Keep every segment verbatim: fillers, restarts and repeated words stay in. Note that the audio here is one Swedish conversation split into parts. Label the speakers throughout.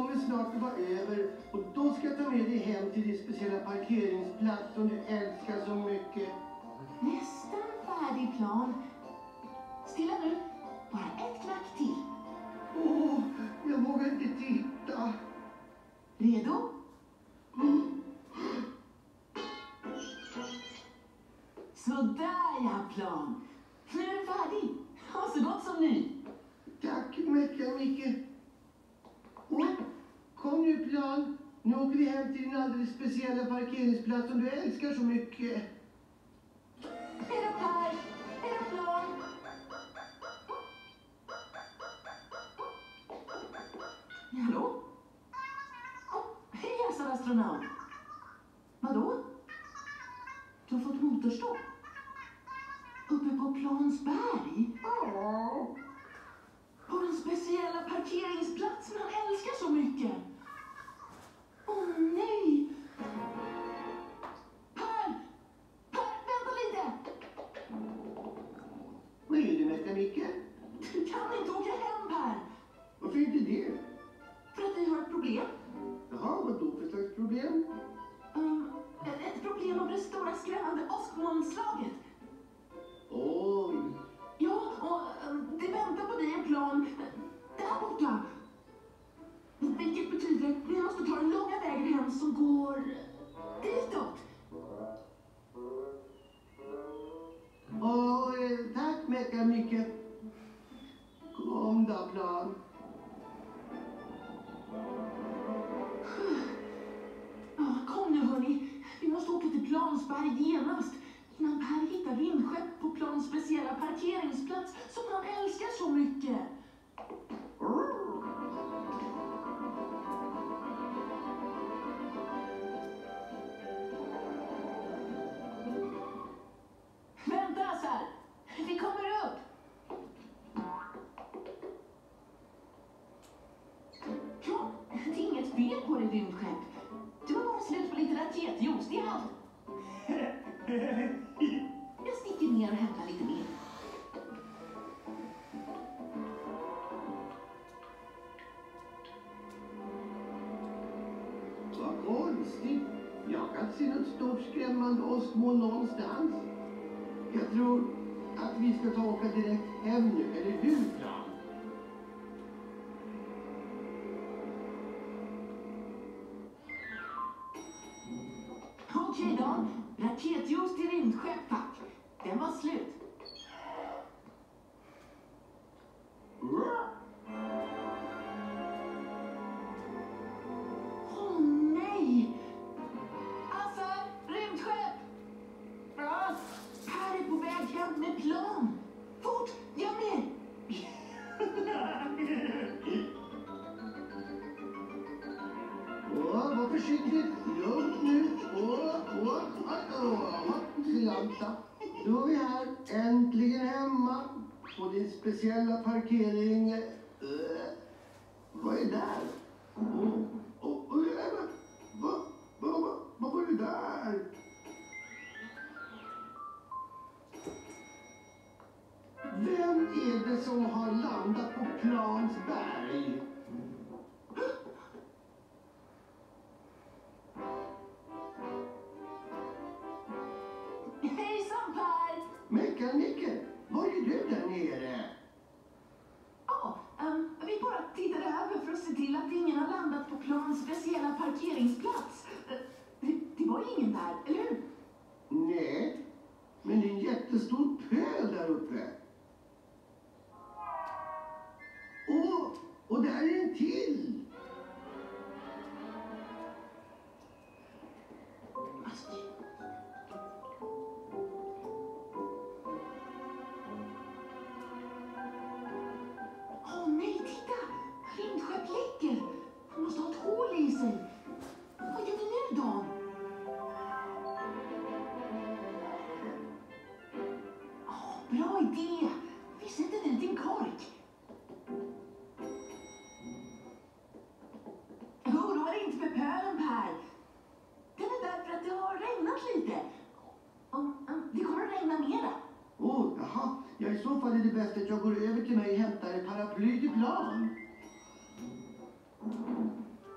Speaker 1: kommer snart att vara över och då ska jag ta med dig hem till din speciella parkeringsplats som du älskar så mycket.
Speaker 2: Nästan färdig plan. Stilla nu. Bara ett knack till.
Speaker 1: Åh, oh, jag vågar inte titta.
Speaker 2: Redo?
Speaker 1: Mm.
Speaker 2: Sådär ja, plan. Nu är den färdig. Ja, så gott som ny.
Speaker 1: Tack, Mecka Micke. Och kom nu, plan. Nu åker vi hem till din alldeles speciella parkeringsplats som du älskar så mycket.
Speaker 2: Hej då, Per. Hej då, plan. Hallå? Oh, hej, hälsar astronaut. Vadå? Du har fått motorstopp? Uppe på Plansberg?
Speaker 1: Åh.
Speaker 2: På den speciella parkeringsplatsen han älskar så mycket. Åh oh, nej! Per! Per, vänta lite!
Speaker 1: Vad är det, Mecka Micke?
Speaker 2: Du kan inte åka hem, Per.
Speaker 1: Varför inte det?
Speaker 2: För att vi har ett problem.
Speaker 1: Jaha, vad då för slags problem?
Speaker 2: Um, ett problem av det stora skrämmande åskmolnslaget.
Speaker 1: Oj.
Speaker 2: Ja, och um, det väntar på dig en plan där borta. Vilket betyder att vi måste ta den långa vägen hem som går ditåt.
Speaker 1: Åh, eh, tack Mecka Micke. Kom då, plan.
Speaker 2: Ja, kom nu hörni. Vi måste åka till Plansberg genast. Innan Per hittar rymdskepp på Plans speciella parkeringsplats som han älskar så mycket. Vänta, Assar. Vi kommer upp. Ja, det är inget fel på det, rymdskepp. Du har bara slut på lite raketjuice, det är allt. Jag sticker ner och hämtar lite mer.
Speaker 1: Vad konstigt. Jag kan se något stort skrämmande åskmoln någonstans. Jag tror att vi ska ta och åka direkt hem nu, eller hur, plan?
Speaker 2: Okej då. Raketjuice till rymdskepp, tack. Den var slut. Åh oh, nej! Assar, rymdskepp! Ja, Per är på väg hem med plan. Fort, jag med!
Speaker 1: Åh, var försiktigt. Lugnt nu. Åh, åh, åh, Slanta. Då är vi här. Äntligen hemma. På din speciella parkering. Uh, vad är där? Åh, åh, åh, vad, vad, vad, vad var det där? Vem är det som har landat på Plansberg?
Speaker 2: Hejsan, Per!
Speaker 1: Mecka Micke, vad är du där nere?
Speaker 2: Ja, um, vi bara tittade över för att se till att ingen har landat på Plans speciella parkeringsplats. Uh, det, det var ingen där, eller hur?
Speaker 1: Nej, men det är en jättestor pöl där uppe. Åh, och där är en till.
Speaker 2: Alltså, åh nej, titta! Rymdskepp läcker. Han måste ha ett hål i sig. Vad gör vi nu då? Åh, bra idé. Vi sätter dit en kork. Oroa dig inte för pölen, Per. Den är där för att det har regnat lite. Och, um, det kommer att regna mera.
Speaker 1: Åh, oh, jaha. Ja, i så fall är det bäst att jag går över till mig och hämtar ett paraply till Plan.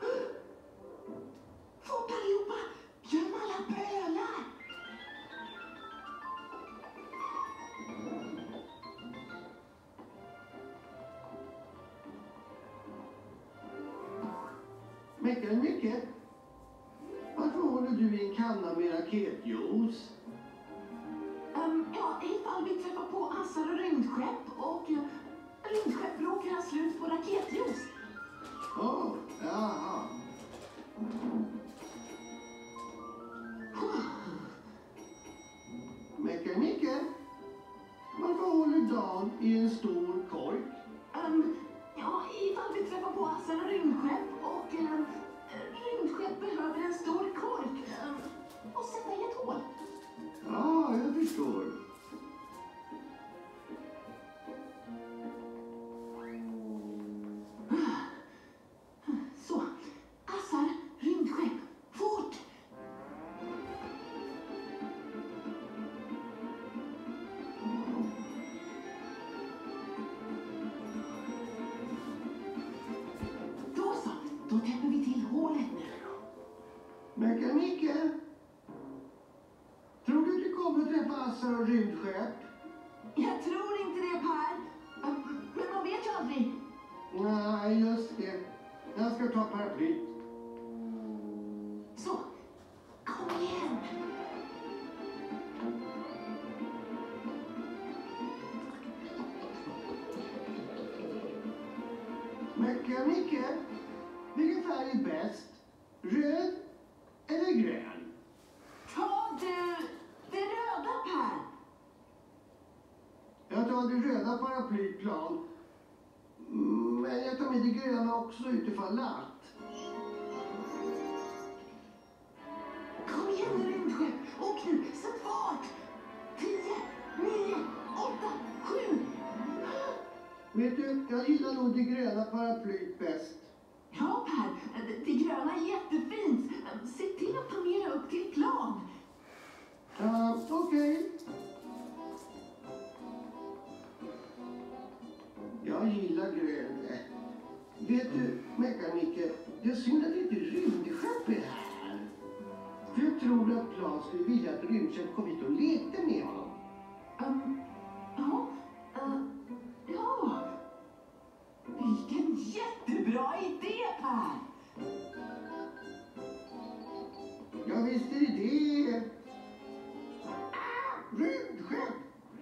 Speaker 1: Mäckar Micke? Varför håller du i en kanna med raketjuice?
Speaker 2: Um, ja, ifall vi träffar på assar och rymdskepp och uh, rymdskepp råkar ha slut på raketljus.
Speaker 1: Åh, oh, jaha. Mäckar Micke? Varför håller Dan i en stor kork?
Speaker 2: Um, ja, ifall vi träffar på assar och rymdskepp och uh, rymdskepp behöver en stor kork um, och sätta i ett hål.
Speaker 1: Ja, jag förstår.
Speaker 2: Så, assar, rymdskepp, fort! Då så, då täpper vi till hålet nu.
Speaker 1: Mäckar Micke? Tror du att du kommer att träffa assar och rymdskepp?
Speaker 2: Jag tror inte det, Per. Um, men man vet ju aldrig.
Speaker 1: Nej, just det. Jag ska ta paraplyt.
Speaker 2: Så, kom igen.
Speaker 1: Mäckar Micke? Vilken färg är bäst? Röd eller grön?
Speaker 2: Ta du det röda, Per.
Speaker 1: Jag tar det röda paraplyplan. Mm, Men jag tar med det gröna också utifall att.
Speaker 2: Kom igen, rymdskepp. Åk nu, sätt fart. Tio, nio, åtta, sju.
Speaker 1: Vet du, jag gillar nog det gröna paraplyt bäst.
Speaker 2: Ja, Per, det, det gröna är jättefint. Se till att ta med dig upp till plan.
Speaker 1: Ja, okej. Jag gillar grön. Vet du, Mäckar Micke, det är synd att inte rymdskepp är här. För jag tror att Plan skulle vilja att rymdskepp kom hit och lekte med honom.
Speaker 2: Um, ja, uh, ja. Vilken jättebra idé, Per.
Speaker 1: Ja, visst är det det. Ah, rymdskepp!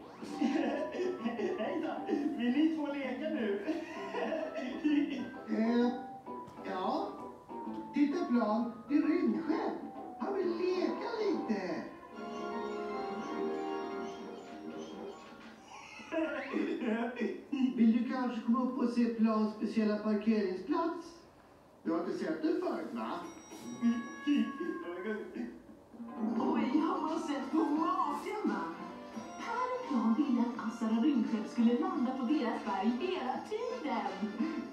Speaker 3: Hej då! Vill ni två leka nu?
Speaker 1: eh, ja, titta Plan, det är rymdskepp. Han vill leka lite. Vill du kanske komma upp och se Plans speciella parkeringsplats? Du har inte sett den förut, va?
Speaker 2: Oj, har man sett på magen? Per och Plan ville att assar och rymdskepp skulle landa på deras berg hela tiden.